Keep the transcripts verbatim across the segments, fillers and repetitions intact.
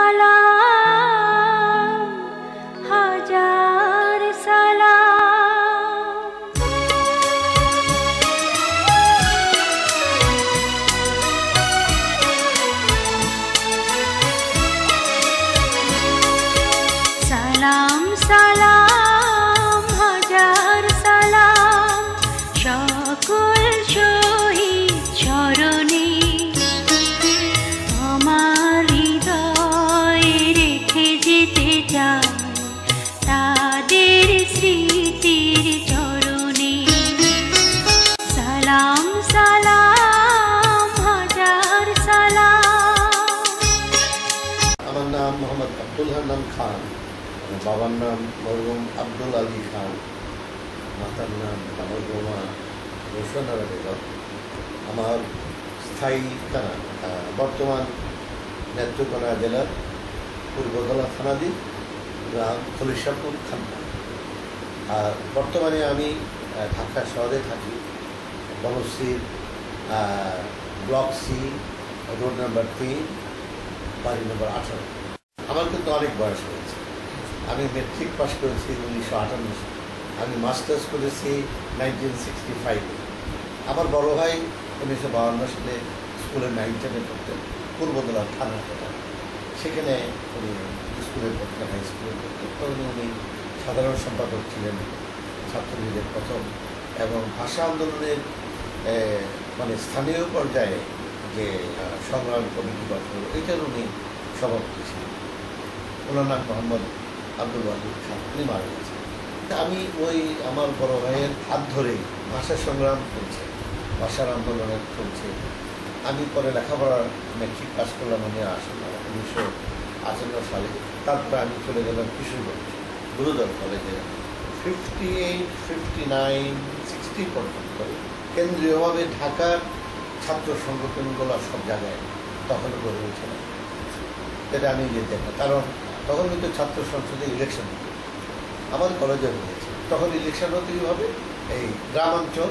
সালাম হাজার সালাম সালাম সালাম হাজার সালাম সকল শহীদ চরণে আমার হৃদয়ে রেখে যেতে চাই তাদের স্মৃতির চরণে সালাম সালাম হাজার সালাম। আমার নাম মোহাম্মদ আব্দুল হান্নান খান, বাবার নাম মরহুম আব্দুল আলী খান, মাতার নাম মরহুমা রোশনারা বেগম। আমার স্থায়ী ঠিকানা বর্তমান নেত্রকোনা জেলার পূর্বতলা থানাধীন গ্রাম খলিশাপুর খান্না। আর বর্তমানে আমি ঢাকা শহরে থাকি, বনশ্রীর ব্লক সি, রোড নাম্বার তিন, বাড়ি নম্বর আঠারো। আমার কিন্তু অনেক বয়স হয়েছে। আমি মেট্রিক পাস করেছি উনিশশো আটান্ন সালে, আমি মাস্টার্স করেছি নাইনটিন সিক্সটি ফাইভে। আমার বড় ভাই উনিশশো বাউন্ন সালে স্কুলের নাইন টেনে পড়তেন পূর্বতলা থানা। সেখানে উনি স্কুলে পড়তেন, হাই স্কুলে পড়তেন। তখন উনি সাধারণ সম্পাদক ছিলেন ছাত্রলীগের প্রথম, এবং ভাষা আন্দোলনের মানে স্থানীয় পর্যায়ে যে সংগ্রাম কমিটি গঠন হলো এটার উনি সভাপতি ছিলেন। ওনার নাম মোহাম্মদ আব্দুল ওয়াহিদ খান, উনি মারা গেছেন। আমি ওই আমার বড় ভাইয়ের হাত ধরেই ভাষা সংগ্রাম চলছে, ভাষার আন্দোলনের চলছে। আমি পরে লেখাপড়া মেট্রিক পাস করলাম আমি আসলে উনিশশো আটান্ন সালে। তারপরে আমি চলে গেলাম কিশোরগঞ্জ গুরুদর কলেজে fifty eight fifty nine sixty পর্যন্ত কেন্দ্রীয়ভাবে ঢাকার ছাত্র সংগঠনগুলো সব জায়গায় তখন গড়ে উঠে। এটা আমি যেতে না, কারণ তখন কিন্তু ছাত্র সংসদে ইলেকশন হতো, আমার কলেজে হয়েছে। তখন ইলেকশন হতে কীভাবে এই গ্রামাঞ্চল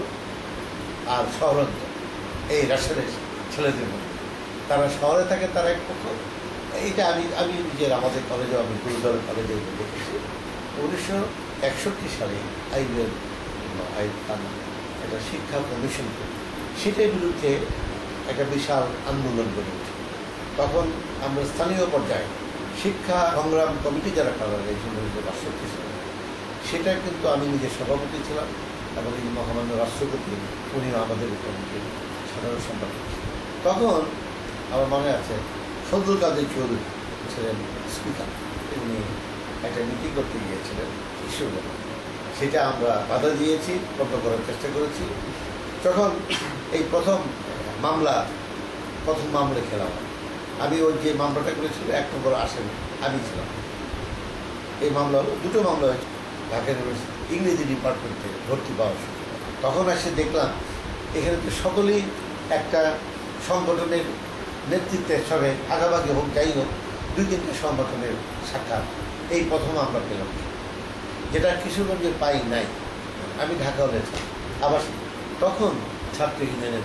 আর শহরাঞ্চল এই রাষ্ট্রের ছেলেদের মধ্যে, তারা শহরে থাকে তারা এক পক্ষ। এইটা আমি আমি নিজের আমাদের কলেজে আমি গুরুদর কলেজে দেখেছি। উনিশশো একষট্টি সালে আইনের আইন একটা শিক্ষা কমিশন করে সেটার বিরুদ্ধে একটা বিশাল আন্দোলন গড়ে উঠে। তখন আমরা স্থানীয় পর্যায়ে শিক্ষা সংগ্রাম কমিটি যারা করা হয়েছিল উনিশশো বাষট্টি সালে, সেটা কিন্তু আমি নিজের সভাপতি ছিলাম, এবং এই মহামান্য রাষ্ট্রপতি উনি আমাদের কমিটির সাধারণ সম্পাদক। তখন আমার মনে আছে ফজলুল কাদের চৌধুরী ছিলেন স্পিকার, উনি একটা মিটিং করতে গিয়েছিলেন কিশোরগঞ্জে। সেটা আমরা বাধা দিয়েছি, বন্ধ করার চেষ্টা করেছি। যখন এই প্রথম মামলা প্রথম মামলা খেলাম, আমি ওই যে মামলাটা করেছিল এক নম্বর আসেন আমি ছিলাম। এই মামলা হলো দুটো মামলা হয়েছে ঢাকা ইউনিভার্সিটি ইংরেজি ডিপার্টমেন্টে ভর্তি পাওয়ার সুযোগ। তখন এসে দেখলাম এখানে তো সকলেই একটা সংগঠনের নেতৃত্বের সঙ্গে ভাগাভাগি হোক, যাই হোক, দুই তিনটে সংগঠনের সাক্ষাৎ এই প্রথম আমরা পেলাম, যেটা কিশোরগঞ্জে পাই নাই। আমি ঢাকা হলে আবার তখন ছাত্র ইউনিয়নের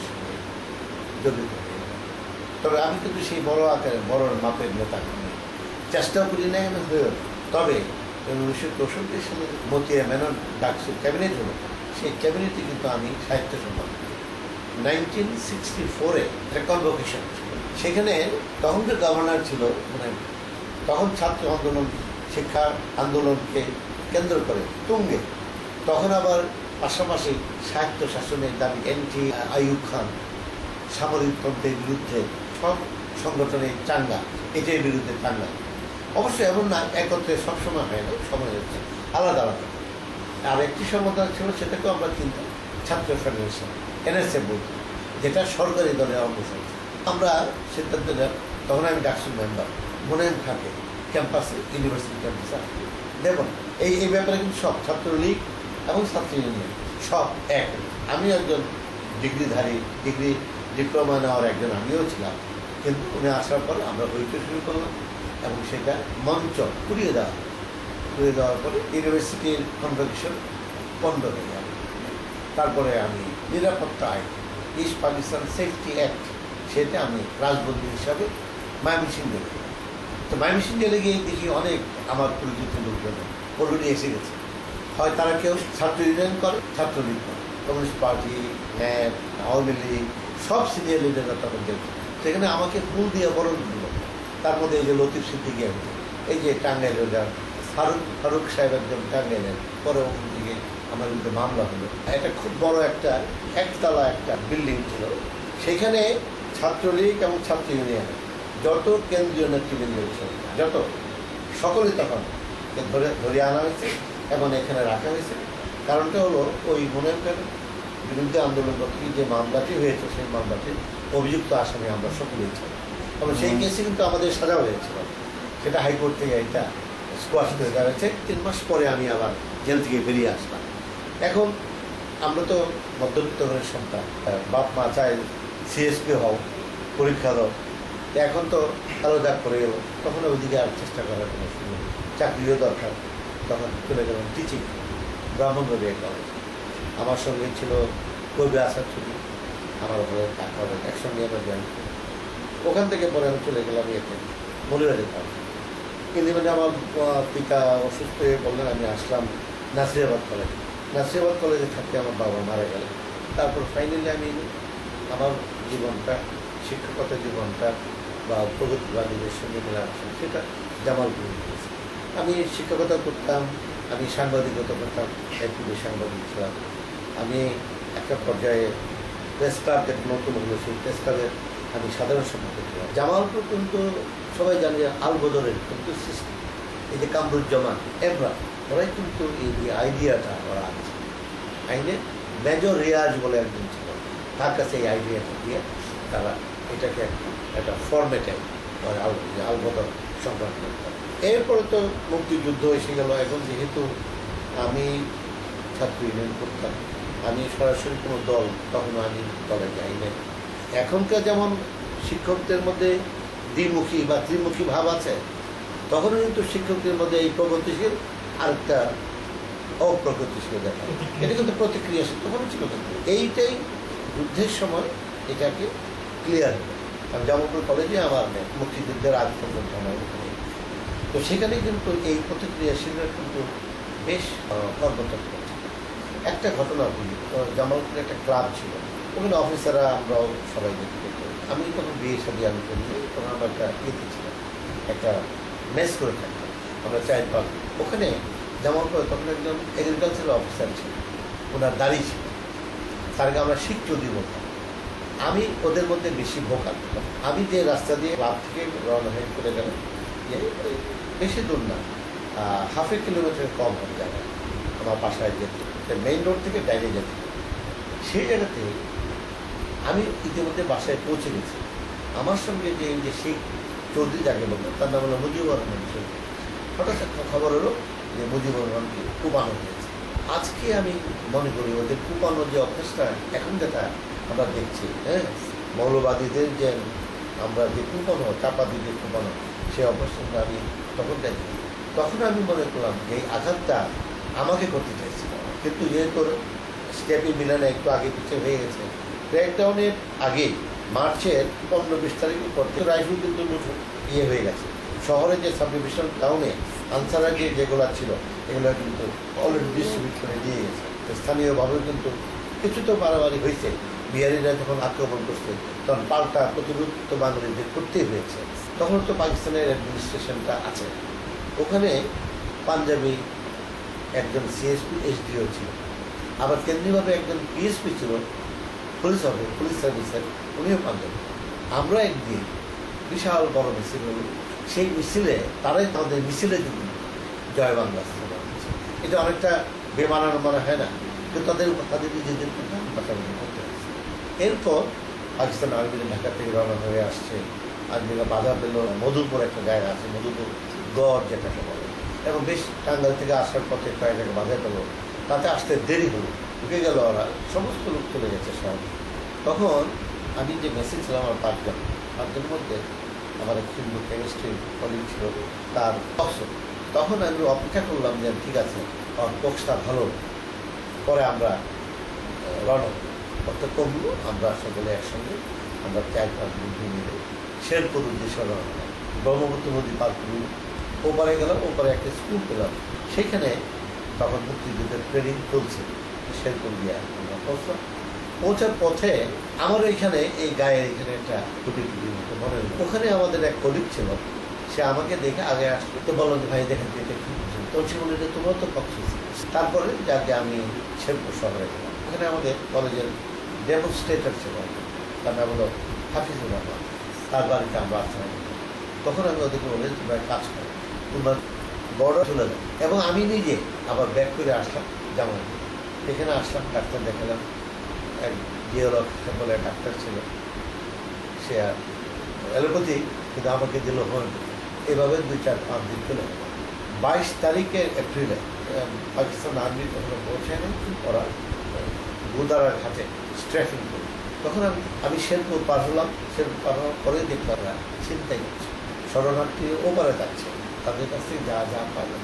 জড়িত। তবে আমি কিন্তু সেই বড় আকারে বড় মাপের নেতা চেষ্টাও করি নাই আমি হয়ে। তবে উনিশশো চৌষট্টি সালে মতিয়া মেনন ডাকসু ক্যাবিনেট হলো, সেই ক্যাবিনেটে কিন্তু আমি সাহিত্য সম্পাদক। নাইনটিন সিক্সটি ফোরে একটা কনভোকেশন ছিল, সেখানে তখনকার গভর্নর ছিল মানে তখন ছাত্র আন্দোলন শিক্ষা আন্দোলনকে কেন্দ্র করে তুঙ্গে। তখন আবার পাশাপাশি সাহিত্য শাসনের দাবি, এনটি আইয়ুব খান সামরিকতন্ত্রের বিরুদ্ধে সব সংগঠনের চাঙ্গা, এটার বিরুদ্ধে চাঙ্গা। অবশ্যই এমন না একত্রে সবসময় হয় না, সময় হচ্ছে আলাদা আলাদা। আর একটি সমাধান ছিল, সেটাকেও আমরা চিন্তা ছাত্র ফেডারেশন এনএসএ বলতে, যেটা সরকারি দলের অগ্রসর। আমরা সিদ্ধান্ত নেন, তখন আমি ডাকসুর মেম্বার মনে থাকে ক্যাম্পাসে ইউনিভার্সিটি ক্যাম্পাসে দেব এই এই ব্যাপারে কিন্তু সব ছাত্রলীগ এবং ছাত্র ইউনিয়ন সব এক। আমি একজন ডিগ্রিধারী, ডিগ্রি ডিপ্লোমা নেওয়ার একজন আমিও ছিলাম, কিন্তু উনি আসার পরে আমরা হইতে শুরু করলাম, এবং সেটা মঞ্চ পুড়িয়ে দেওয়া পুড়িয়ে দেওয়ার পরে ইউনিভার্সিটির কনভোকেশন বন্ধ হয়ে গেল। তারপরে আমি নিরাপত্তা আইন, ইস্ট পাকিস্তান সেফটি অ্যাক্ট, সেটা আমি রাজবন্দী হিসাবে ময়মনসিংহ দেখি। তো ময়মনসিংহ জেলে গিয়ে দেখি অনেক আমার পরিচিত লোকজন অলরেডি এসে গেছে। হয় তারা কেউ ছাত্র ইউনিয়ন করে, ছাত্রলীগ করে, communist party, NAP, Awami League, সব সিনিয়র লিডাররা তখন দেখবে। সেখানে আমাকে ফুল দিয়ে বরণ দিল। তার মধ্যে এই যে লতিফ সিদ্দিকী, এই যে টাঙ্গাইলের ফারুক ফারুক সাহেব একজন টাঙ্গাইলের, পরে ওখান থেকে আমার বিরুদ্ধে মামলা হলো। এটা খুব বড় একটা একতলা একটা বিল্ডিং ছিল। সেখানে ছাত্রলীগ এবং ছাত্র ইউনিয়ন যত কেন্দ্রীয় নেতৃবৃন্দ ছিল, যত সকলে তখন ধরে ধরিয়ে আনা হয়েছে এবং এখানে রাখা হয়েছে। কারণটা হলো ওই মনে করেন বিরুদ্ধে আন্দোলন করতে যে মামলাটি হয়েছে, সেই মামলাটির অভিযুক্ত আসামি আমরা সকলেই ছিল। তবে সেই কেসে কিন্তু আমাদের সাজা হয়েছিল, সেটা হাইকোর্ট থেকে এটা স্কোয়াশ করে দেওয়া হয়েছে। তিন মাস পরে আমি আবার জেল থেকে বেরিয়ে আসলাম। এখন আমরা তো মধ্যবিত্ত ঘরের সন্তান, বাপ মা চায় সিএসপি হও, পরীক্ষা দাও। এখন তো কালো দাগ পড়ে গেল, তখন ওইদিকে আর চেষ্টা করার কোনো সুযোগ, চাকরিও দরকার। তখন চলে গেলাম টিচিং, ব্রাহ্মণবাড়িয়া কলেজ। আমার সঙ্গে ছিল কবি আসার ছবি, আমার ওপরে টাকা হবে, একসঙ্গে আমরা জয়েন করি। ওখান থেকে পরে আমি চলে গেলাম ইয়েতে মনিবাড়ি কলেজ। কিন্তু মানে আমার পিতা অসুস্থ হয়ে বললেন, আমি আসলাম নাসিরাবাদ কলেজ। নাসিরাবাদ কলেজে থাকতে আমার বাবা মারা গেলেন। তারপর ফাইনালি আমি আমার জীবনটা, শিক্ষকতার জীবনটা বা প্রগতিবাদীদের সঙ্গে মেলামেশা, সেটা জামালপুর করেছি। আমি শিক্ষকতা করতাম, আমি সাংবাদিকতা করতাম, একটু সাংবাদিক ছিলাম। আমি একটা পর্যায়ে প্রেস ক্লাব যেটা নতুন হলো, সেই প্রেস ক্লাবের আমি সাধারণ সম্পাদক ছিলাম। জামালপুর কিন্তু সবাই জানে আল বদরের কিন্তু সিস্টেম, এই যে কামরুজ্জামান এমরা, ওরাই কিন্তু এই আইডিয়াটা ওরা আছে। আইনে মেজর রিয়াজ বলে একজন ছিল, তার কাছে এই আইডিয়াটা দিয়ে তারা এটাকে একটা ফরম্যাটে আল আল বদর সংক্রান্ত করতে। এরপরে তো মুক্তিযুদ্ধ এসে গেল। এখন যেহেতু আমি ছাত্র ইউনিয়ন করতাম, আমি সরাসরি কোনো দল তখন আমি দলে যাই না। এখনকার যেমন শিক্ষকদের মধ্যে দ্বিমুখী বা ত্রিমুখী ভাব আছে, তখনও কিন্তু শিক্ষকদের মধ্যে এই প্রগতিশীল আরেকটা অপ্রগতিশীল দেখা, এটা কিন্তু প্রতিক্রিয়াশীল তখনও ছিল। কিন্তু এইটাই যুদ্ধের সময় এটাকে ক্লিয়ার হলো। কারণ জামালপুর কলেজে আমার মুক্তিযুদ্ধের আগ পর্যন্ত আমার ওখানে, তো সেখানেই কিন্তু এই প্রতিক্রিয়াশীলরা কিন্তু বেশ কর্মতৎপর করছে। একটা ঘটনা বলি, জামালপুরে একটা ক্লাব ছিল, ওখানে অফিসাররা আমরাও সবাই দেখতে পেতাম। আমি তখন বিয়ে সাদি আমি করি, তখন আমরা একটা ইয়েতে ছিলাম, একটা মেস করে থাকতাম আমরা চাইল্ড পার্ক। ওখানে জামালপুরে তখন একজন এগ্রিকালচার অফিসার ছিল, ওনার দাড়ি ছিল, তারকে আমরা শিখ চৌধুরী বলতাম। আমি ওদের মধ্যে বেশি ভোকাল। আমি যে রাস্তা দিয়ে ক্লাব থেকে রওনা হয়ে চলে গেলাম, যে বেশি দূর না, হাফ এ কিলোমিটার কম হবে জায়গা আমার বাসায় যেতে, মেইন রোড থেকে ডাইনে যেতে। সেই জায়গাতে আমি ইতিমধ্যে বাসায় পৌঁছে গেছি। আমার সঙ্গে যে যে শিখ চৌধুরী যাকে বললো, তার নাম হলো মুজিবুর রহমান চৌধুরী। হঠাৎ একটা খবর হলো যে মুজিবুর রহমানকে কুপানো হয়েছে। আজকে আমি মনে করি ওদের কুপানোর যে অভ্যাসটা এখন যেটা আমরা দেখছি, হ্যাঁ, মৌলবাদীদের যে আমরা যে কুপানো, চাপাতিদের কুপানো, সেই অভ্যাসটা আমি তখন দেখি। তখন আমি মনে করলাম যে এই আঘাতটা আমাকে করতে চাইছিল, কিন্তু যেহেতু স্টেপি মিলানে একটু আগে পিছিয়ে হয়ে গেছে, ক্র্যাকডাউনের আগে মার্চের পনেরো বিশ তারিখের পর থেকে রাইফেল কিন্তু ইয়ে হয়ে গেছে। শহরে যে সাব ডিভিশন টাউনে আনসারা যে যেগুলো ছিল, এগুলো কিন্তু অলরেডি ডিস্ট্রিবিউট করে দিয়ে গেছে। স্থানীয়ভাবেও কিন্তু কিছু তো মারামারি হয়েছে। বিহারিরা যখন আক্রমণ করছে, তখন পাল্টা প্রতিরোধ তো বাঙালিদের করতেই হয়েছে। তখন তো পাকিস্তানের অ্যাডমিনিস্ট্রেশনটা আছে, ওখানে পাঞ্জাবি একজন সিএসপি এসডিও ছিল, আবার কেন্দ্রীয়ভাবে একজন পিএসপি ছিল, পুলিশ অফিস পুলিশ সার্ভিসের, উনিও পাঞ্জাবি। আমরা একদিন বিশাল বড় মিছিল হল, সেই মিছিলে তারাই তাদের মিছিলে দিন জয় বাংলা স্লোগান দিচ্ছে। এটা অনেকটা বেমানানো মনে হয় না, কিন্তু তাদের তাদের নিজেদের পাশাপাশি করতে হচ্ছে। এরপর পাকিস্তান আর্মিরা ঢাকা থেকে রওনা হয়ে আসছে, আর্মিরা বাধা পেল মধুপুর একটা জায়গা আছে, মধুপুর গড় যেটাকে বলে, এবং বেশ টাঙ্গাইল থেকে আসার পথে কয়েক জায়গায় বাধা পেল, তাতে আসতে দেরি হলো, ঢুকে গেল ওরা, সমস্ত লোক চলে গেছে সব। তখন আমি যে মেসেজ ছিলাম আমার পাঁচজন, পাঁচজনের মধ্যে আমার এক হিন্দু কেমিস্ট্রি কলিগ ছিল, তার পক্ষ। তখন আমি অপেক্ষা করলাম যে ঠিক আছে, আমার পক্ষটা ভালো, পরে আমরা রওনা করতে কমলো। আমরা সকলে একসঙ্গে আমরা চার পাঁচ বন্ধু মিলে শেরপুর উদ্দেশ্যে রওনা। ব্রহ্মপুত্র নদী পার করি, ওপারে গেলাম, ওপারে একটা স্কুল পেলাম, সেখানে তখন মুক্তিযুদ্ধের ট্রেনিং চলছে, শেরপুর দিয়ে আমরা পৌঁছলাম। পৌঁছার পথে আমার এখানে এই গায়ের এখানে একটা কুটি কুটি মতো মনে হলো, ওখানে আমাদের এক কলিগ ছিল, সে আমাকে দেখে আগে আসলো, তো বললো যে ভাই দেখেন এটা কি বুঝলেন, তো সে বলে যে তোমরা তো পক্ষ। তারপরে যাকে আমি শেরপুর শহরে গেলাম, ওখানে আমাদের কলেজের ডেমনস্ট্রেটর ছিল, তার নাম হলো হাফিজুর রহমান, তার বাড়িতে আমরা আসলাম। তখন আমি ওদেরকে বলে তোমরা কাজ করো, তোমরা বর্ডার চলে যাও, এবং আমি নিজে আবার ব্যাক করে আসলাম যেমন এখানে আসলাম, ডাক্তার দেখালাম, এক জিওলগ বলে ডাক্তার ছিল, সে আর অ্যালোপ্যাথি, কিন্তু আমাকে দিল হোমিওপ্যাথি। এভাবে দুই চার পাঁচ দিন চলে গেল। বাইশ তারিখে এপ্রিলে পাকিস্তান আর্মি কখনো পৌঁছায় না, ওরা গুদারা ঘাটে স্ট্র্যাফিং করি। তখন আমি আমি শেরপুর পার হলাম, শেরপুর পার হওয়ার পরে দেখলাম ওরা চিন্তাই করছে, শরণার্থী ওপারে যাচ্ছে, তাদের কাছ থেকে যা যা পাইলাম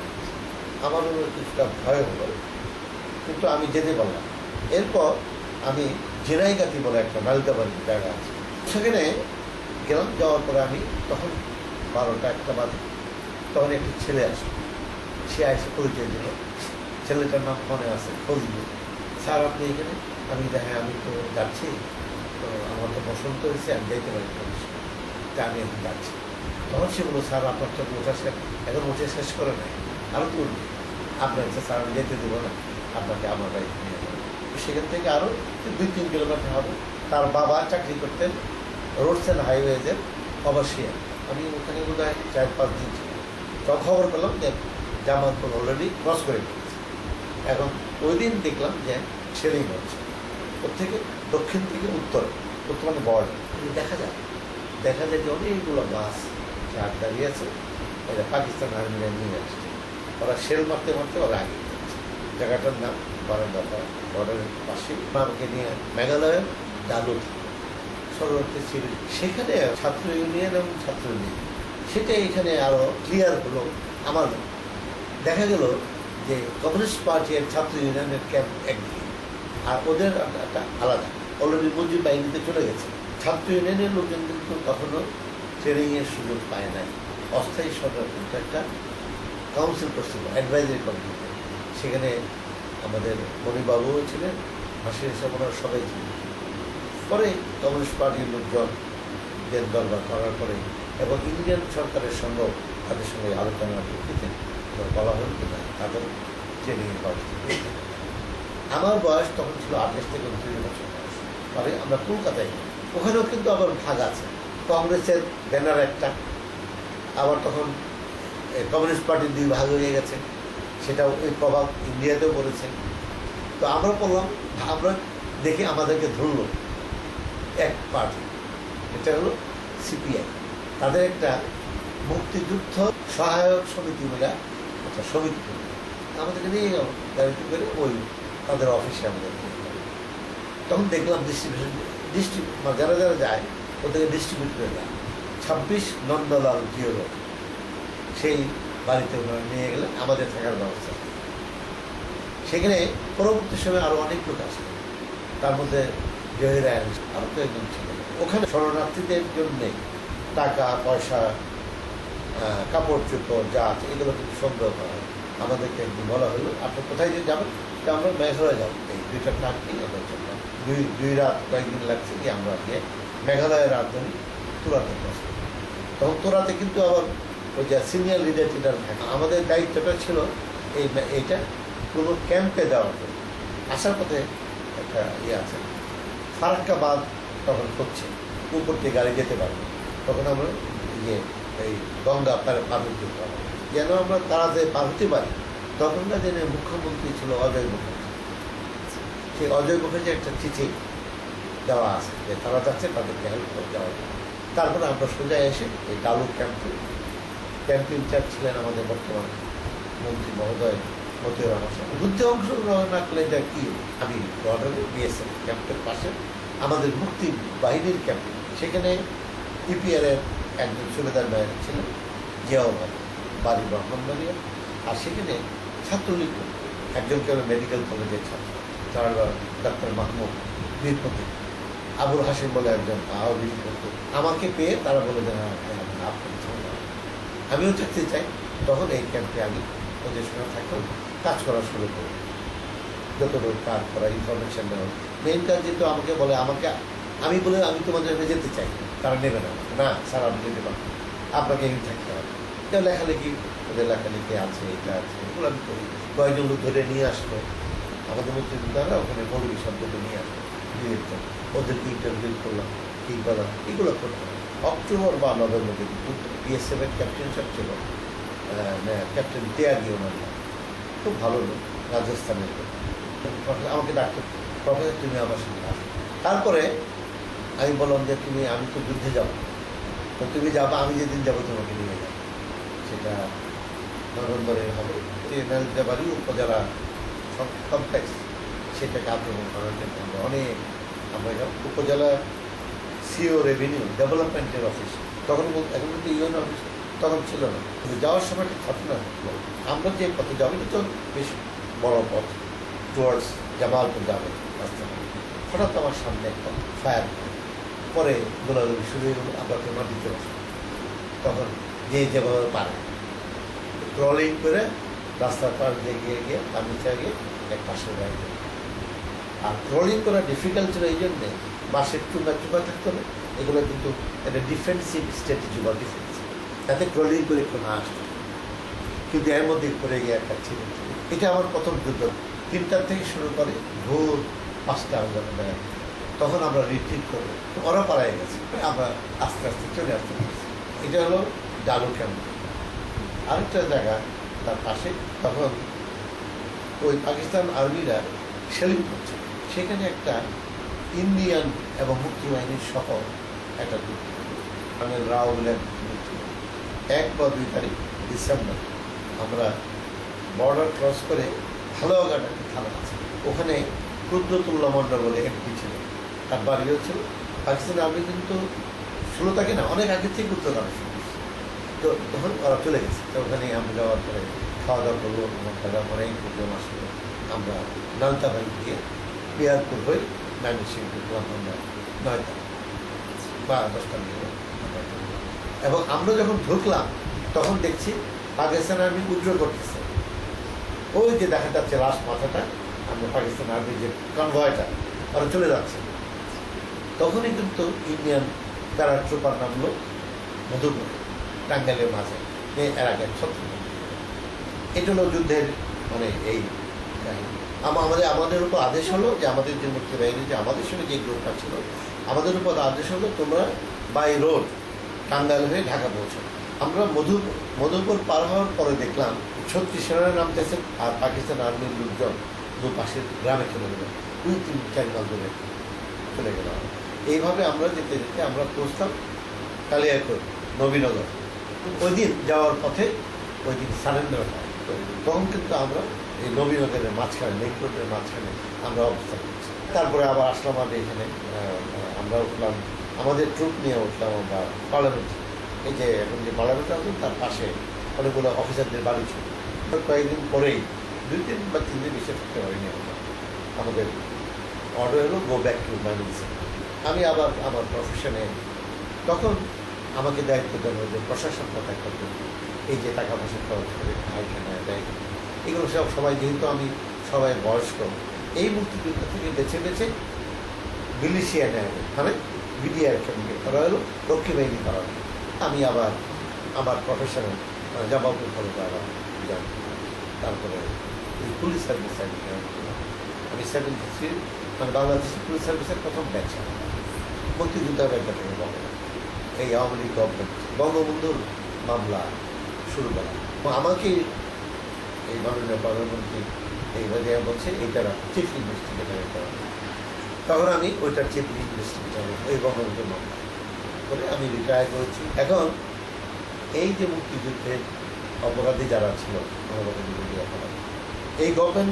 আমারও কিছুটা ভয় হলো, কিন্তু আমি যেতে পারলাম। এরপর আমি জেনাইগাতি বলে একটা নালিতাবাড়ির জায়গা আছে, সেখানে গেলাম। যাওয়ার পরে আমি তখন বারোটা একটা বাজে, তখন একটি ছেলে আসলো, সে এসে পরিচয় দিল, ছেলেটার নাম মনে আছে ফজলু। স্যার আপনি এখানে? আমি হ্যাঁ আমি তো যাচ্ছি, তো আমার তো বসন্ত হয়েছে, আমি যাইতে পারি, তা আমি এখন যাচ্ছি। তখন সে বললো স্যার আপনার তো ওঠা শেষ, এখন উঠে শেষ করে নাই, আরও তো উঠবে, আপনার ইচ্ছা স্যার আমি যেতে দেবো না, আপনাকে আমার বাড়িতে নিয়ে যাবো। সেখান থেকে আরও দুই তিন কিলোমিটার হবে। তার বাবা চাকরি করতেন রোডস অ্যান্ড হাইওয়েজের অবশ্যই। আমি ওখানে বোধ হয় চার পাঁচ দিন ছিল, তখন খবর পেলাম যে জামালপুর অলরেডি ক্রস করে ফেলেছে। এখন ওই দিন দেখলাম যে সেলিং হচ্ছে, ওর থেকে দক্ষিণ থেকে উত্তর, উত্তর মানে বর্ডার দেখা যায়, দেখা যায় যে অনেকগুলো বাস চার দাঁড়িয়ে আছে, ওরা পাকিস্তান আর্মিরা নিয়ে আসছে, ওরা সেল মারতে মারতে ওরা আগে যাচ্ছে। জায়গাটার নাম বারান্দাপাড়া, বর্ডারের পাশে। আমাকে নিয়ে মেঘালয়ের ডালুট শরণার্থী শিবির, সেখানে ছাত্র ইউনিয়ন এবং ছাত্র ইউনিয়ন, সেটা এখানে আরও ক্লিয়ার হলো। আমার দেখা গেল যে কমিউনিস্ট পার্টি আর ছাত্র ইউনিয়নের ক্যাম্প একদিকে, আর ওদের একটা আলাদা, অলরেডি মঞ্জুর বাহিনীতে চলে গেছে। ছাত্র ইউনিয়নের লোকজন কিন্তু তখনও ট্রেনিংয়ের সুযোগ পায় নাই। অস্থায়ী সরকার কিন্তু একটা কাউন্সিল করছিল, অ্যাডভাইজারি কমিটিতে, সেখানে আমাদের মণিবাবুও ছিলেন, হাসির হিসাব ওনারা সবাই ছিলেন। পরে কমিউনিস্ট পার্টির লোকজন দেন দরবার করার পরে এবং ইন্ডিয়ান সরকারের সঙ্গেও তাদের সঙ্গে আলোচনার ভিত্তিতে বলা হল কি না তাদের ট্রেনিংয়ের ব্যবস্থা। আমার বয়স তখন ছিল আঠাশ থেকে উনত্রিশ বছর বয়স। পরে আমরা কলকাতায়, ওখানেও কিন্তু আবার ভাগ আছে, কংগ্রেসের ব্যানার একটা, আবার তখন কমিউনিস্ট পার্টির দুই ভাগ হয়ে গেছে, সেটাও এই প্রভাব ইন্ডিয়াতেও পড়েছে। তো আমরা বললাম, আমরা দেখে আমাদেরকে ধরল এক পার্টি, এটা হলো সিপিআই, তাদের একটা মুক্তিযুদ্ধ সহায়ক সমিতি বলে একটা সমিতি, আমাদেরকে নিয়ে গেল গাড়িতে করে ওই তাদের অফিসে আমাদের। তখন দেখলাম ডিস্ট্রিবিউশন ডিস্ট্রিবিউট যারা যারা যায় ওদেরকে ডিস্ট্রিবিউট করে দেয়। ছাব্বিশ নন্দলাল জিও রোড, সেই বাড়িতে ওনারা নিয়ে গেলে আমাদের থাকার ব্যবস্থা। সেখানে পরবর্তী সময় আরও অনেক লোক আসে, তার মধ্যে জহির আরও তো একজন ছিল। ওখানে শরণার্থীদের জন্যে টাকা পয়সা, কাপড় চোপড় যা আছে এগুলো কিন্তু সংগ্রহ করা হয়। আমাদেরকে একদিন বলা হলো আপনি কোথায় যে যাবেন, তো আমরা মেঘালয় যাবো, এই দুইটা ট্রাক নিয়ে আমরা চললাম। দুই দুই রাত কয়েকদিন লাগছে গিয়ে আমরা গিয়ে মেঘালয়ের রাজধানী তুরাতে বসলাম। তখন তোরাতে কিন্তু আবার ওই যে সিনিয়র লিডার টিডার থাকে, আমাদের দায়িত্বটা ছিল এই এইটা কোনো ক্যাম্পে দেওয়ার জন্য। আসার পথে একটা ইয়ে আছে, ফারাক্কা বাঁধ তখন হচ্ছে, উপর দিয়ে গাড়ি যেতে পারবে, তখন আমরা ইয়ে এই গঙ্গা পারে পার হতে পারবো, যেন আমরা তাড়াতাড়ি পার হতে পারি। তখনকার দিনে মুখ্যমন্ত্রী ছিল অজয় মুখার্জি, সেই অজয় মুখার্জি একটা চিঠি দেওয়া আছে যে তারা যাচ্ছে তাদেরকে হেল্প করে দেওয়া। তারপরে আমরা সোজা এসে এই ডালুর ক্যাম্পে, ক্যাম্প ইনচার্জ ছিলেন আমাদের বর্তমান মন্ত্রী মহোদয় মতিউর রহমান সাহেব। যুদ্ধে অংশগ্রহণ না করলে এটা কি, আমি বর্ডারে বিএসএফ ক্যাম্পের পাশে আমাদের মুক্তি বাহিনীর ক্যাম্প, সেখানে ইপিআর এর একজন সুবেদার ম্যানেজার ছিলেন জিয়াও ভাই, বাড়ি ব্রাহ্মণবাড়িয়া। আর সেখানে ছাত্রলীগ একজন কেউ মেডিকেল কলেজের ছাত্র, তার ডাক্তার মাহমুদ বীরপতি, আবুল হাসিম বলে একজন আওয়ামী লীগ করতো, আমাকে পেয়ে তারা বলে যে হ্যাঁ আপনার আমিও থাকতে চাই। তখন এই ক্যাম্পে আমি ওদের সঙ্গে থাকলাম, কাজ করা শুরু করি, যতটুকু কাজ করা, ইনফরমেশন নেওয়া। মেন কাজ যেহেতু আমাকে বলে, আমাকে আমি বলে আমি তোমাদের হয়ে যেতে চাই, তারা নেবে না, না স্যার আপনি যেতে পারবেন, আপনাকে এখানে থাকতে হবে। এটা লেখালেখি, ওদের লেখালেখি আছে, এটা আছে, এগুলো আমি করি। কয়েকজন লোক ধরে নিয়ে আসলো, আমাদের মুক্তিযোদ্ধারা ওখানে মৌলবী শব্দকে নিয়ে আসলো, ওদেরকে ইন্টারভিউ করলাম, কি বললাম, এগুলো করতাম। অক্টোবর বা নভেম্বর কিন্তু বিএসএফ এর ক্যাপ্টেন সাহেব ছিল, ক্যাপ্টেন তিয়াগি, ওনার খুব ভালো লোক, রাজস্থানের লোক। আমাকে ডাক্তার প্রফেসর তুমি আমার সঙ্গে আসো। তারপরে আমি বললাম যে তুমি, আমি তো যুদ্ধে যাবো, তো তুমি যাবো, আমি যেদিন যাবো তোমাকে নিয়ে যাবো। সেটা নভেম্বরে হবে। নালিতাবাড়ি উপজেলা কমপ্লেক্স, সেটাকে আক্রমণ করার জন্য আমরা অনেক, আমরা উপজেলা সিও রেভিনিউ ডেভেলপমেন্টের অফিস, তখন এখন কিন্তু ইউএন অফিস তখন ছিল না, কিন্তু যাওয়ার সময় একটা ঘটনা হলো, আমরা যে পথে যাবো এটা তো বেশ বড় পথ, টুয়ার্ডস জামালপুর যাবে রাস্তা, হঠাৎ আমার সামনে একটা ফায়ার, পরে গোলাগুলি শুরু হয়ে গেলো, আমরা তোমার দিতে বসবো। তখন যে যেভাবে পারে ট্রলিং করে রাস্তার পার দিয়ে গিয়ে গিয়ে পানিচা গিয়ে এক পাশে গাড়ি। আর ট্রলিং করা ডিফিকাল্ট ছিল এই জন্যে, বাসের চুপা চুপা থাকতে হবে, এগুলো কিন্তু একটা ডিফেন্সিভ স্ট্র্যাটেজি বা ডিফেন্স, তাতে ট্রলিং করে একটু না আসতো। কিন্তু এর মধ্যে করে গিয়ে একটা ছিল। এটা আমার প্রথম যুদ্ধ, তিনটার থেকে শুরু করে ভোর পাঁচটা আমরা বেড়াই, তখন আমরা রিট্রিট করবো, ওরা পাড়ায় গেছে, আমরা আস্তে আস্তে চলে আসতে পারছি। এটা হলো ডালু ক্যাম্প। আরেকটা জায়গা তার পাশে, তখন ওই পাকিস্তান আর্মিরা সেলিং করছে, সেখানে একটা ইন্ডিয়ান এবং মুক্তি বাহিনীর সহ একটা যুদ্ধ, মানে রাওলের যুদ্ধ, এক বা দুই তারিখ ডিসেম্বর আমরা বর্ডার ক্রস করে ভালোঘাট একটা থানা আছে, ওখানে রুদ্রতুল্লাহ মন্ডল বলে এমপি ছিল, তার বাড়িও ছিল। পাকিস্তান আর্মি কিন্তু ষোলো থাকে না, অনেক আগে থেকে যুদ্ধ করা শুরু করছে। তো তখন ওরা চলে গেছে, তো ওখানে আমরা যাওয়ার পরে খাওয়া দাওয়া করবো, খাওয়া অনেক প্রোগ্রাম আসলো। আমরা নালতাবাড়ি গিয়ে বিয়ারপুর হয়ে নানি সিং ঢুকলাম আমরা নয়টা বা দশটা দিকে। এবং আমরা যখন ঢুকলাম তখন দেখছি পাকিস্তান আর্মি উজ্জ্বল করতেছে, ওই যে দেখা যাচ্ছে লাস্ট মাথাটা, আমরা পাকিস্তান আর্মির যে কনভয়টা ওরা চলে যাচ্ছে। তখনই কিন্তু ইন্ডিয়ান প্যারাট্রুপার নামলো মধুপুর, টাঙ্গাইলের মাঝে, এর আগে ছত্র। এটা হলো যুদ্ধের মানে এই কাহিনী। আমাদের আমাদের উপর আদেশ হলো যে আমাদের যে মুক্তি বাহিনী, যে আমাদের সঙ্গে যে গ্রুপটা ছিল, আমাদের উপর আদেশ হলো তোমরা বাই রোড টাঙ্গাইল হয়ে ঢাকা পৌঁছো। আমরা মধু মধুপুর পার হওয়ার পরে দেখলাম ছত্রিশ সেনারা নামতেছে, আর পাকিস্তান আর্মির লোকজন দু পাশের গ্রামে চলে গেল, দুই তিন চার মাস ধরে চলে গেল। এইভাবে আমরা যেতে যেতে আমরা পৌঁছতাম কালিয়াকৈর নবীনগর। ওই দিন যাওয়ার পথে ওই দিন সারেন্ডার হয়, তখন কিন্তু আমরা এই নবীনগরের মাঝখানে, মেইন রোডের মাঝখানে আমরা অবস্থান করছি। তারপরে আবার আসলাম আমাদের এখানে, আমরা উঠলাম, আমাদের ট্রুপ নিয়ে উঠলাম আমরা পার্লামেন্ট। এই যে এখন যে পার্লামেন্ট আছে তার পাশে অনেকগুলো অফিসারদের বাড়ি ছিল। কয়েকদিন পরেই, দুই দিন বা তিন দিন বেশি থাকতে পারিনি আমরা, আমাদের অর্ডার হলো গো ব্যাক টু মাইনিংস। আমি আবার আমার প্রফেশনে, তখন আমাকে দায়িত্ব দেওয়া যে প্রশাসন কথা করতে, এই যে টাকা পয়সা খরচ করে খাইখানা দেয়, এগুলো সব সবাই, যেহেতু আমি সবাই বয়স্ক, এই মুক্তিযুদ্ধ থেকে বেছে বেছে মিলিশিয়া নেয়, মানে বিডিআর সঙ্গে করা হলো, রক্ষী বাহিনী করা হলো। আমি আবার আমার প্রফেশনে জবাবপুর করে আবার যাই। তারপরে এই পুলিশ সার্ভিস আমি সেভেন্টি থ্রি মানে বাংলাদেশের পুলিশ সার্ভিসের প্রথম ব্যাচ, মুক্তিযুদ্ধ ব্যাংকটা থেকে বঙ্গ, এই আওয়ামী লীগ গভর্নমেন্ট বঙ্গবন্ধুর মামলা শুরু করা। আমাকে এই মাননীয় প্রধানমন্ত্রী এইভাবে বলছে এইটার চিফ ইনভেস্টিগেটর করা। তখন আমি ওইটার চিফ ইনভেস্টিগেটর এই বঙ্গবন্ধুর মামলা করে আমি রিটায়ার করেছি। এখন এই যে মুক্তিযুদ্ধের অপরাধী যারা ছিল, অপরাধী, এই গভর্নমেন্ট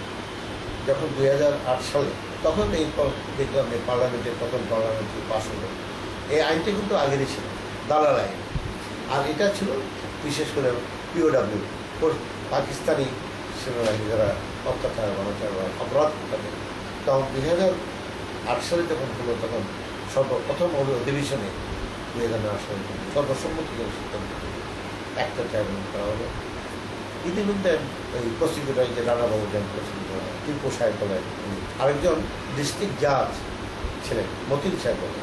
যখন দুই হাজার আট সালে, তখন এই দেখলাম এই পার্লামেন্টের প্রথম পার্লামেন্টে পাশ হলো। এই আইনটা কিন্তু আগেরই ছিল, দালাল আইন, আর এটা ছিল বিশেষ করে পিওডাব্লিউ, পাকিস্তানি সেনাবাহিনী যারা অত্যাচার অনাচার অপরাধ করতে। তখন দুই হাজার আট সালে যখন হলো, তখন সর্বপ্রথম অধিবেশনে এখানে আসা সর্বসম্মতি সিদ্ধান্ত একটা ট্রাইব্যুনাল করা হলো। ইতিমধ্যে এই প্রসিকিউটর যে রানাবাবু যান প্রসিকিউটর টিপু সাহেব বলেন, আরেকজন ডিস্ট্রিক্ট জাজ ছিলেন মতিন সাহেব বলেন,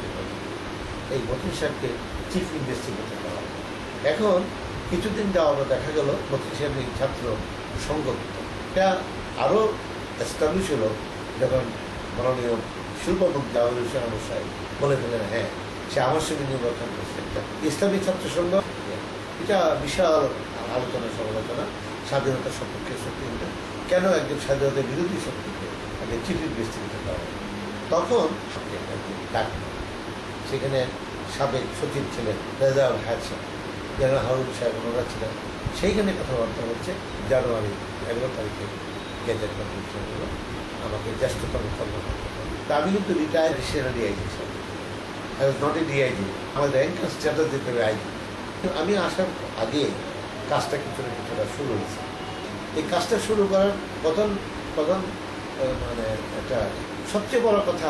এই মতিন সাহেবকে চিফ ইনভেস্টিগেটর করা হলো। এখন কিছুদিন যাওয়ার দেখা গেল মতিন সাহেবের ছাত্র সংঘ এটা আরও এস্টাবলিশ হলো যখন মাননীয় শিল্পমন্ত্রী আবুল হোসেন আহমদ সাহেব বলে ফেলেন, হ্যাঁ সে আমার সঙ্গে নির্বাচন করছে। ইসলামী ছাত্র সংঘ এটা বিশাল আলোচনা সমালোচনা, স্বাধীনতার সপক্ষে শক্তি কেন একজন স্বাধীনতার বিরোধী শক্তিকে আগে চিফ ইনভেস্টিগেটর করা হয়। তখন ডাক সেখানে সাবেক সচিব ছিলেন রেজাউল হায়াত সাহেব, জেনারেল হারুন সাহেব ওনারা ছিলেন। সেইখানে কথাবার্তা হচ্ছে জানুয়ারি এগারো তারিখে গেজেট কনভেনশন হলো আমাকে জ্যেষ্ঠতম কর্মকর্তা। তা আমি কিন্তু রিটায়ার্ড সেনা ডিআইজি ছিলাম, I was not a DIG, আমার র্যাঙ্ক স্ট্যাটাস দিতে হবে আইজি। আমি আসার আগে কাজটা কিছুটা কিছুটা শুরু হয়েছে। এই কাজটা শুরু করার প্রথম প্রথম মানে একটা সবচেয়ে বড় কথা,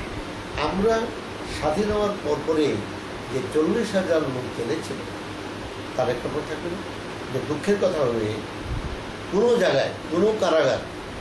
আমরা স্বাধীন হওয়ার পরপরে যে চল্লিশ হাজার লোক জেলেছিল তার একটা কথা থাকবে না, যে দুঃখের কথা হবে কোনো জায়গায় কোনো কারাগার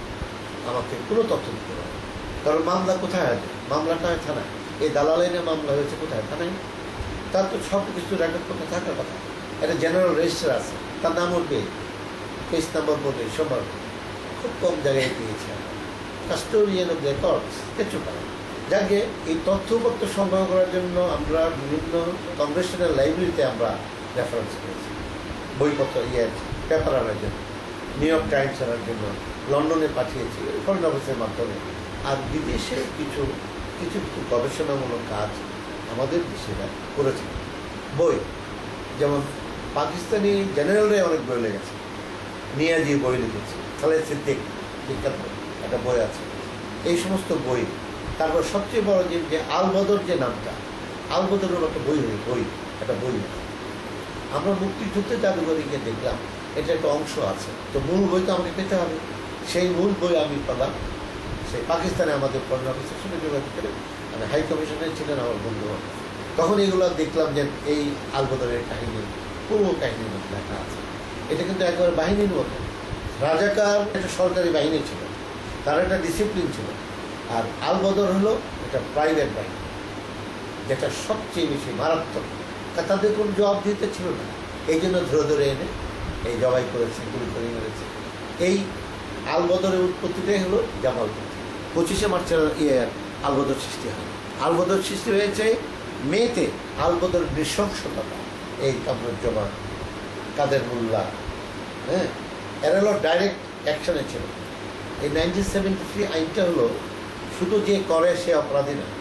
আমাকে কোনো তথ্য দিতে পারে। কারণ মামলা কোথায় আছে, মামলাটা হয় থানায়, এই দালালাইনে মামলা হয়েছে কোথায়, থানায়। তার তো সব কিছু রেকর্ড করতে থাকার কথা। একটা জেনারেল রেজিস্টার আছে, তার নাম উঠবে, কেস নাম্বার বলবে, সবার খুব কম জায়গায় পেয়েছে। কাস্টোডিয়ান অফ রেকর্ডস কিছু পারে। যাকে এই তথ্যপত্র সংগ্রহ করার জন্য আমরা বিভিন্ন কংগ্রেশনাল লাইব্রেরিতে আমরা রেফারেন্স করেছি, বইপত্র ইয়ে পেপার আনার জন্য, নিউ ইয়র্ক টাইমস আনার জন্য লন্ডনে পাঠিয়েছি ফরেন অফিসের মাধ্যমে। আর বিদেশে কিছু কিছু কিছু গবেষণামূলক কাজ আমাদের দেশেরা করেছে। বই যেমন পাকিস্তানি জেনারেলরাই অনেক বই লেগেছে, নিয়াজি বই লিখেছে, খালেদ সিদ্দিক বিখ্যাত একটা বই আছে, এই সমস্ত বই। তারপর সবচেয়ে বড় যে যে আলবদর যে নামটা, আলবদরের একটা বই হয়ে বই একটা বই আমরা মুক্তিযুদ্ধ জাদুঘরে গিয়ে দেখলাম এটা একটা অংশ আছে। তো মূল বই তো আমাকে পেতে হবে, সেই মূল বই আমি পেলাম সেই পাকিস্তানে আমাদের ফরেন অফিসের সঙ্গে যোগাযোগ করে, মানে হাই কমিশনের ছিলেন আমার বন্ধু। তখন এগুলো দেখলাম যে এই আলবদরের কাহিনী পুরো কাহিনীর মধ্যে লেখা আছে। এটা কিন্তু একবারে বাহিনীর মতো, রাজাকার একটা সরকারি বাহিনী ছিল, তার একটা ডিসিপ্লিন ছিল। আর আলবদর হলো একটা প্রাইভেট বাহিনী, যেটা সবচেয়ে বেশি মারাত্মক। তাদের কোনো জবাব দিতে ছিল না, এই জন্য ধরে ধরে এনে এই জবাই করেছে, গুলি করে মেরেছে। এই আলবদরের উৎপত্তিটাই হলো জামালপুর। পঁচিশে মার্চের ইয়ে আলবদর সৃষ্টি হয়। আলবদর সৃষ্টি হয়েছে মেতে। আলবদর নৃশংসতা, এই কামরুজ্জামান, কাদের মোল্লা, হ্যাঁ, এরা হলো ডাইরেক্ট অ্যাকশনে ছিল। এই নাইনটিন সেভেন্টি থ্রি আইনটা হলো শুধু যে করে সে অপরাধী না,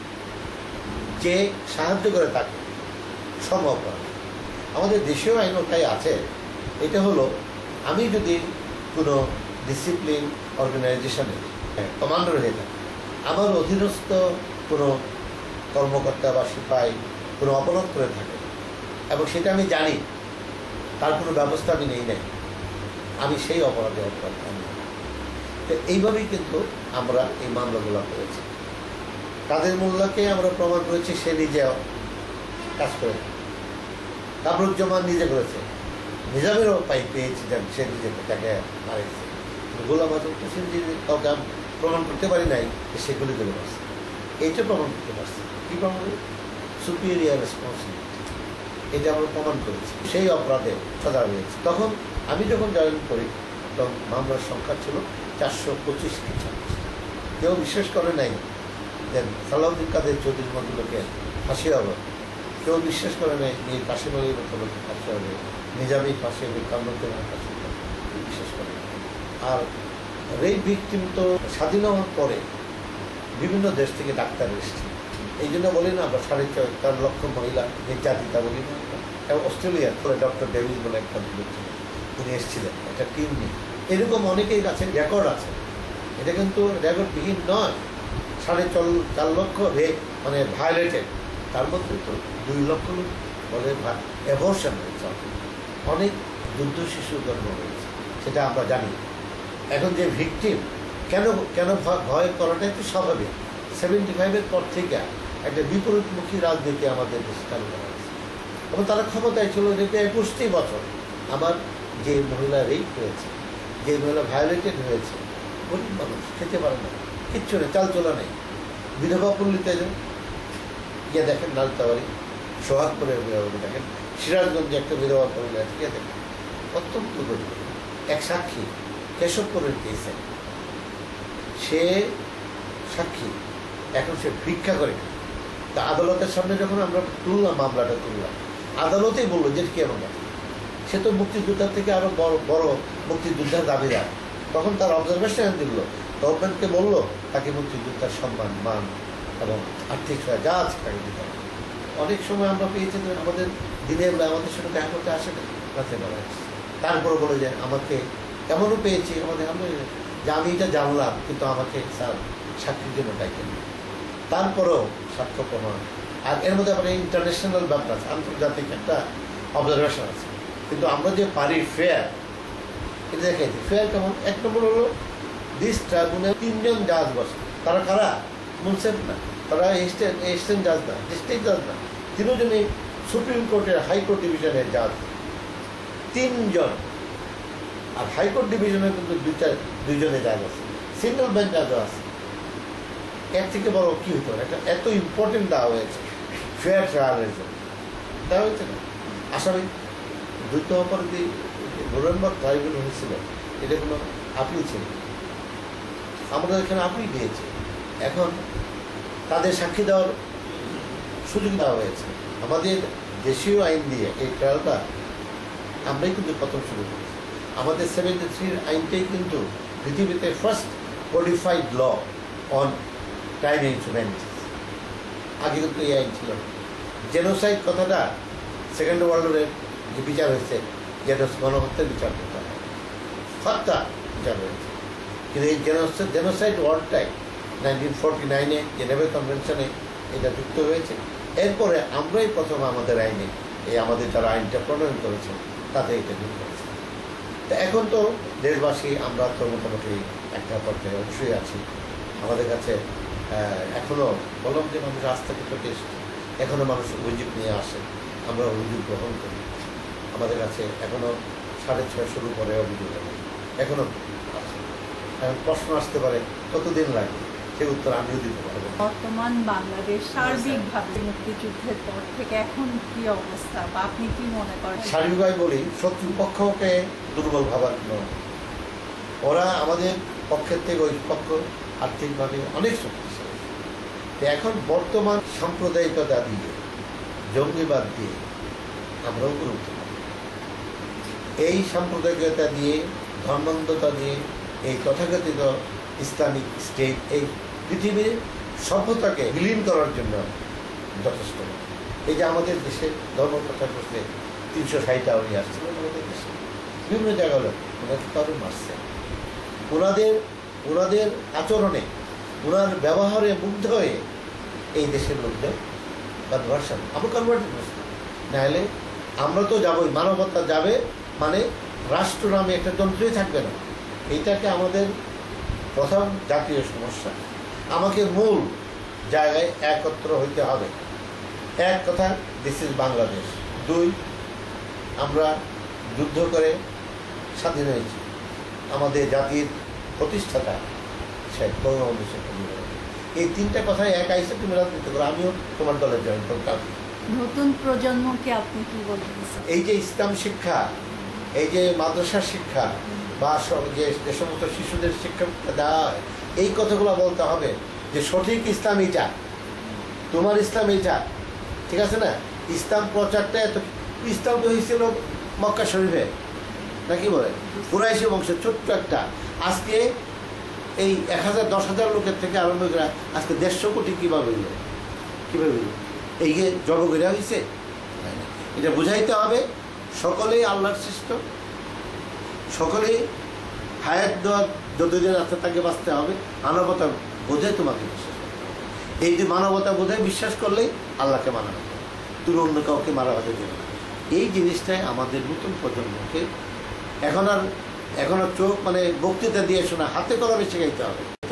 যে সাহায্য করে তাকে সম অপরাধী। আমাদের দেশেও আইন ওটাই আছে। এটা হলো আমি যদি কোনো ডিসিপ্লিন অর্গানাইজেশনে কমান্ডার হয়ে থাকি, আমার অধীনস্থ কোনো কর্মকর্তা বা সিপাহী কোনো অপরাধ করে থাকে এবং সেটা আমি জানি, তার কোনো ব্যবস্থা আমি নেই নাই, আমি সেই অপরাধে অপরাধ আনি। তো এইভাবেই কিন্তু আমরা এই মামলাগুলো করেছি। কাদের মোল্লাকে আমরা প্রমাণ করেছি সে নিজে কাজ করে, কামরুজ্জামান নিজে করেছে, নিজামেরও পাই পেয়েছি যে সে নিজে তাকে মারেছে। গোলাম আজম তো সে নিজে কাউকে প্রমাণ করতে পারি নাই সেগুলি করে পারছে, এইটা প্রমাণ করতে পারছে। কী প্রমাণ করি? সুপিরিয়ার রেসপন্সিবিলিটি, এটা আমরা প্রমাণ করেছি। সেই অপরাধে সাজা হয়েছে। তখন আমি যখন জয়েন করি তখন মামলার সংখ্যা ছিল চারশো পঁচিশ কি ছাব্বিশ। কেউ বিশ্বাস করে নাই যে সালাউদ্দিন কাদের চৌধুরীর মতো লোকের ফাঁসি হবে, কেউ বিশ্বাস করে নাই মীর কাসিম আলীর মতো লোকের ফাঁসি হবে, নিজামী ফাঁসি হবে, কামরুজ্জামান ফাঁসি হবে, বিশ্বাস করে। আর রেপ ভিকটিম তো স্বাধীন হওয়ার পরে বিভিন্ন দেশ থেকে ডাক্তার এসেছে। এই জন্য বলি না আমরা সাড়ে চার লক্ষ মহিলা নির্যাতিতা বলি না। এবং অস্ট্রেলিয়ার পরে ডক্টর ডেভিস বলে একটা উনি এসেছিলেন একটা টিম নিয়ে। এরকম অনেকেই আছে, রেকর্ড আছে। এটা কিন্তু রেকর্ডবিহীন নয়। সাড়ে চল চার লক্ষ রেপ মানে ভায়োলেটেড, তার মধ্যে তো দুই লক্ষ লোক বলে অ্যাবর্শন হয়েছে, অনেক যুদ্ধ শিশু জন্ম হয়েছে, সেটা আমরা জানি। এখন যে ভিকটিম কেন কেন ভয় করাটাই তো স্বাভাবিক। সেভেন্টি ফাইভের পর থেকে একটা বিপরীতমুখী রাজনীতি আমাদের দেশে চালু করা হয়েছে এবং তারা ক্ষমতায় ছিল যেটা একুশটি বছর। আমার যে মহিলা রেপ হয়েছে, যে মহিলা ভায়োলেটেড হয়েছে, গরিব মানুষ খেতে পারে না, কিচ্ছু নেই, চাল চলা নেই, বিধবা পল্লীতে গিয়ে দেখেন, নালতাবাড়ি সোহাগপুরের বিধবা দেখেন, সিরাজগঞ্জে একটা বিধবা পল্লী আছে, গিয়ে দেখেন, অত্যন্ত গরিব। এক সাক্ষী কেশবপুরের কেসে সে সাক্ষী, এখন সে ভিক্ষা করে। তা আদালতের সামনে যখন আমরা তুললাম, মামলাটা তুললাম, আদালতেই বললো যে কেন না, সে তো মুক্তিযোদ্ধার থেকে আরো বড় বড় মুক্তিযোদ্ধার দাবিদার। তখন তার অবজারভেশন দিল, গভর্নমেন্টকে বললো তাকে মুক্তিযোদ্ধার সম্মান, মান এবং আর্থিক সহায়তা যা আছে তাকে দিতে হবে। অনেক সময় আমরা পেয়েছি যে আমাদের দিনের বেলা আমাদের সাথে দেখা করতে আসে না, রাতে বেলা আসে। তারপরে বলে যে আমাকে এমনও পেয়েছি আমাদের আমরা যে আমি এটা জানলাম, কিন্তু আমাকে স্যার সাক্ষীর জন্য ডাকেন। তারপরেও সাক্ষ্য প্রমাণ, আর এর মধ্যে আপনার ইন্টারন্যাশনাল ব্যাপার আছে, আন্তর্জাতিক একটা অবজারভেশন আছে। কিন্তু আমরা যে পারি ফেয়ার, এটা দেখাইছি ফেয়ার কেমন। এক নম্বর হলো দিস ট্রাইব্যুনাল তিনজন জাজ বসে। তারা কারা? মুনসেফ না, তারা এক্সটেন্ট জাজ না, ডিস্ট্রিক্ট জাজ না, তিনজনই সুপ্রিম কোর্টের হাইকোর্ট ডিভিশনের জাজ, তিনজন। আর হাইকোর্ট ডিভিশনে কিন্তু দুইটা দুইজনে জাজ আছে, সিঙ্গল বেঞ্চ জাজও আছে। এর থেকে বড় কি হতো না, এটা এত ইম্পর্টেন্ট দেওয়া হয়েছে ফেয়ার ট্রায়ালের জন্য, দেওয়া হয়েছে না। আসামি দ্বৈত অপরাধী নভেম্বর ট্রাইব্যুনাল হয়েছিল, এটা কোনো আপিল ছিল, আমরা এখানে আপিল দিয়েছি। এখন তাদের সাক্ষী দেওয়ার সুযোগ দেওয়া হয়েছে। আমাদের দেশীয় আইন দিয়ে এই ট্রায়ালটা আমরাই কিন্তু প্রথম শুরু করেছি। আমাদের সেভেন্টি থ্রির আইনটাই কিন্তু পৃথিবীতে first codified law on crime instrument. আগে কিন্তু এই আইন ছিল। জেনোসাইড কথাটা সেকেন্ড ওয়ার্ল্ড ওয়ারের যে বিচার হয়েছে, যেটা গণহত্যার বিচার করতে হয়, হত্যা বিচার হয়েছে। কিন্তু এই জেনোসাইড জেনোসাইড ওয়ার্ডটাই নাইনটিন ফোরটি নাইনে জেনেভা কনভেনশনে এটা যুক্ত হয়েছে। এরপরে আমরাই প্রথম আমাদের আইনে, এই আমাদের যারা আইনটা প্রণয়ন করেছে তাতে এটা যুক্ত করেছে। তা এখন তো দেশবাসী আমরা তো মোটামুটি একটা পর্যায়ে অবশ্যই আছি। আমাদের কাছে এখনও বললাম যে মানুষ আস্থা কিন্তু টেস্ট, এখনও মানুষ অভিযোগ নিয়ে আসে, আমরা অভিযোগ গ্রহণ করি। আমাদের কাছে এখনও সাড়ে ছয়শোর উপরে অভিযোগ এখনও আছে। এখন প্রশ্ন আসতে পারে কতদিন লাগে, সে উত্তর আমিও দিতে পারবো। বর্তমান বাংলাদেশ সার্বিকভাবে মুক্তিযুদ্ধের পর থেকে এখন কি অবস্থা, বা আপনি কি মনে করেন? সার্বিকভাবে বলি, শত্রুপক্ষকে দুর্বল ভাবার নয়, ওরা আমাদের পক্ষের থেকে ওই পক্ষ আর্থিকভাবে অনেক শক্তিশালী। এখন বর্তমান সাম্প্রদায়িকতা দিয়ে, জঙ্গিবাদ দিয়ে আমরাও গুরুত্ব পাই। এই সাম্প্রদায়িকতা দিয়ে, ধর্মান্ধতা দিয়ে, এই তথাকথিত ইসলামিক স্টেট এই পৃথিবীর সভ্যতাকে বিলীন করার জন্য যথেষ্ট। এই যে আমাদের দেশে ধর্ম প্রচার করতে তিনশো ষাটটা উনি আসছিল আমাদের দেশে, বিভিন্ন জায়গা হলো ওনাকে কারো মারছে। ওনাদের ওনাদের আচরণে, ওনার ব্যবহারে মুগ্ধ হয়ে এই দেশের লোকদের কনভার্সন, আমরা কনভার্ট করছিলাম। নাহলে আমরা তো যাবোই, মানবতা যাবে মানে রাষ্ট্র নামে একটা যন্ত্রই থাকবে না। এইটাকে আমাদের প্রথম জাতীয় সমস্যা। আমাকে মূল জায়গায় একত্র হইতে হবে। এক কথা, দিস ইজ বাংলাদেশ। দুই, আমরা যুদ্ধ করে স্বাধীন হয়েছি। আমাদের জাতির প্রতিষ্ঠাতা শেখ বঙ্গবন্ধু শেখ মুজিবুর রহমান। এই তিনটা কথাই এক আইসে তুমি রাজনীতি করো, আমিও তোমার দলে জয়েন করতাম। নতুন প্রজন্মকে আপনি কি বলবেন? এই যে ইসলাম শিক্ষা, এই যে মাদ্রাসা শিক্ষা বা যে যে সমস্ত শিশুদের শিক্ষা দেওয়া হয়, এই কথাগুলো বলতে হবে যে সঠিক ইসলাম এইটা, তোমার ইসলাম এইটা, ঠিক আছে না? ইসলাম প্রচারটা এত, ইসলাম তো হয়েছিল মক্কা শরীফে, নাকি বলে কুরাইশি বংশের ছোট্ট একটা, আজকে এই এক হাজার দশ হাজার লোকের থেকে আরম্ভ করে আজকে দেড়শো কোটি কীভাবে হইল, কীভাবে হইল? এই যে জনগণা হয়েছে, এটা বুঝাইতে হবে সকলেই আল্লাহর সৃষ্ট, সকলেই হায়াত দেওয়া যতদিন আছে তাকে বাঁচতে হবে। মানবতা বোঝে তোমাকে বিশ্বাস করতে হবে। এই যে মানবতা বোধে বিশ্বাস করলেই আল্লাহকে মানা হবে, তুমি অন্য কাউকে মারা হতে দেবে না। এই জিনিসটাই আমাদের নতুন প্রজন্মকে এখন আর এখন আর চোখ মানে বক্তৃতা দিয়ে শোনা, হাতে কলমে শেখাইতে হবে।